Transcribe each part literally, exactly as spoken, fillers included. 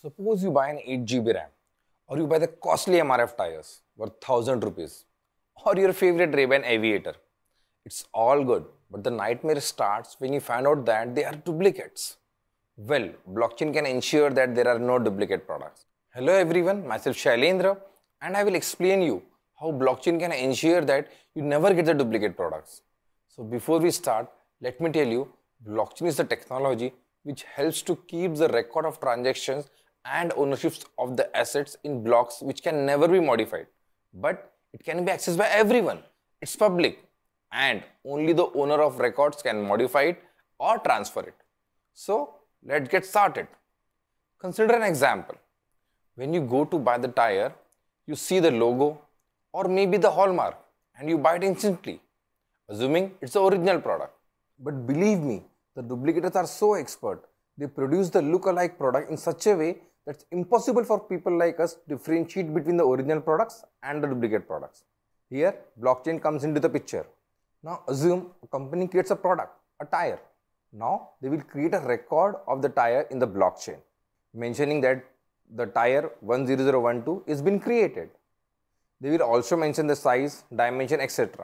Suppose you buy an eight G B RAM, or you buy the costly M R F tires worth one thousand rupees, or your favorite Ray-Ban Aviator. It's all good, but the nightmare starts when you find out that they are duplicates. Well, blockchain can ensure that there are no duplicate products. Hello everyone, myself Shailendra, and I will explain you how blockchain can ensure that you never get the duplicate products. So before we start, let me tell you, blockchain is the technology which helps to keep the record of transactions and ownerships of the assets in blocks which can never be modified. But it can be accessed by everyone. It's public and only the owner of records can modify it or transfer it. So let's get started. Consider an example. When you go to buy the tire, you see the logo or maybe the hallmark and you buy it instantly, assuming it's the original product. But believe me, the duplicators are so expert, they produce the look-alike product in such a way that it's impossible for people like us to differentiate between the original products and the duplicate products. Here, blockchain comes into the picture. Now assume a company creates a product, a tire. Now they will create a record of the tire in the blockchain, mentioning that the tire one zero zero one two is been created. They will also mention the size, dimension, et cetera.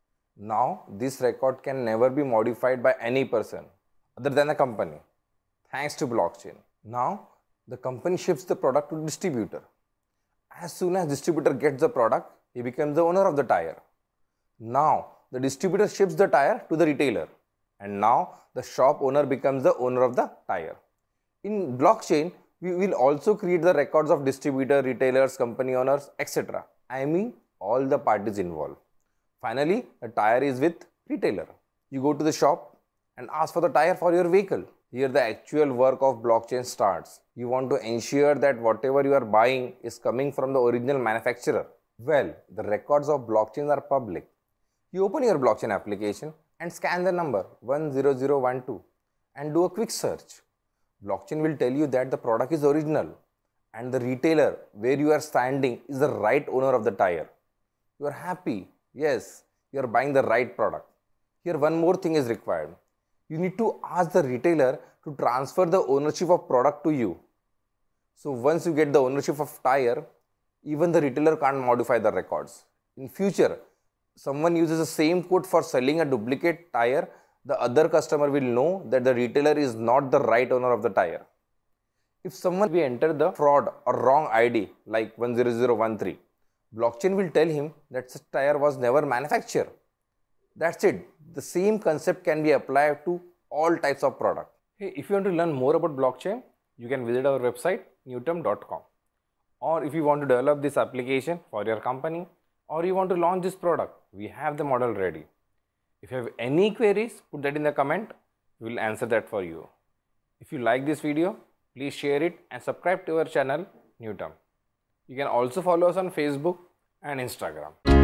Now this record can never be modified by any person other than the company, thanks to blockchain. Now the company ships the product to the distributor. As soon as distributor gets the product, he becomes the owner of the tire. Now the distributor ships the tire to the retailer, and now the shop owner becomes the owner of the tire. In blockchain, we will also create the records of distributor, retailers, company owners, et cetera. I mean all the parties involved. Finally, the tire is with retailer. You go to the shop and ask for the tire for your vehicle. Here the actual work of blockchain starts. You want to ensure that whatever you are buying is coming from the original manufacturer. Well, the records of blockchain are public. You open your blockchain application and scan the number one zero zero one two and do a quick search. Blockchain will tell you that the product is original and the retailer where you are standing is the right owner of the tire. You are happy. Yes, you are buying the right product. Here one more thing is required. You need to ask the retailer to transfer the ownership of product to you. So once you get the ownership of tire, even the retailer can't modify the records. In future, someone uses the same code for selling a duplicate tire, the other customer will know that the retailer is not the right owner of the tire. If someone will enter the fraud or wrong I D like one zero zero one three, blockchain will tell him that such tire was never manufactured. That's it. The same concept can be applied to all types of product. Hey, if you want to learn more about blockchain, you can visit our website newtum dot com. Or if you want to develop this application for your company, or you want to launch this product, we have the model ready. If you have any queries, put that in the comment. We will answer that for you. If you like this video, please share it and subscribe to our channel Newtum. You can also follow us on Facebook and Instagram.